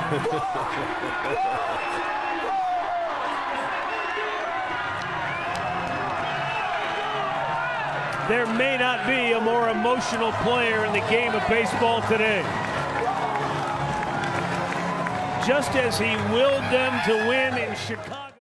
There may not be a more emotional player in the game of baseball today. Just as he willed them to win in Chicago.